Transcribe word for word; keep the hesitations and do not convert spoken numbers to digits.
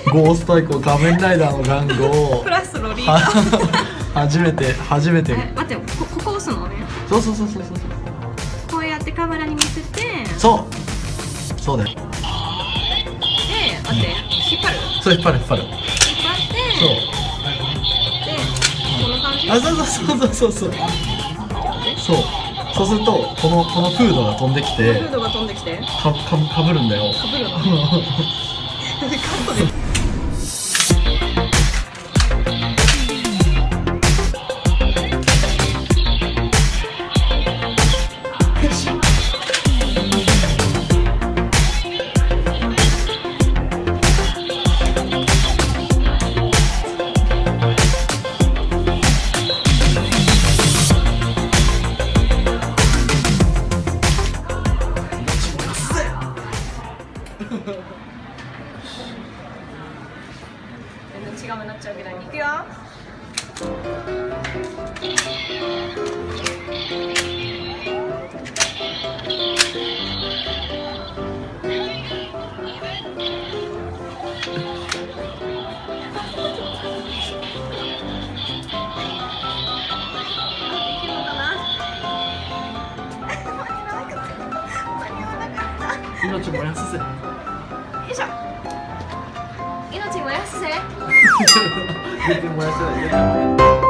ゴーストアイコン仮面ライダーの番号プラスロリータ初めて初めて待って、こここ押すのね。 そうそうそうそうそうこうやってカメラに見せて、 そうそうだよ。 で、待って、引っ張るそう引っ張る引っ張る引っ張ってそうで、この感じ。 あ、そうそうそうそうそうそうそうそうするとこのこのフードが飛んできてフードが飛んできてかかかぶるんだよ。 かぶるのカットで全然違うになっちゃうけど、いくよ。 命燃やすぜ。 よいしょ。命燃やすぜ。 全然燃やせない。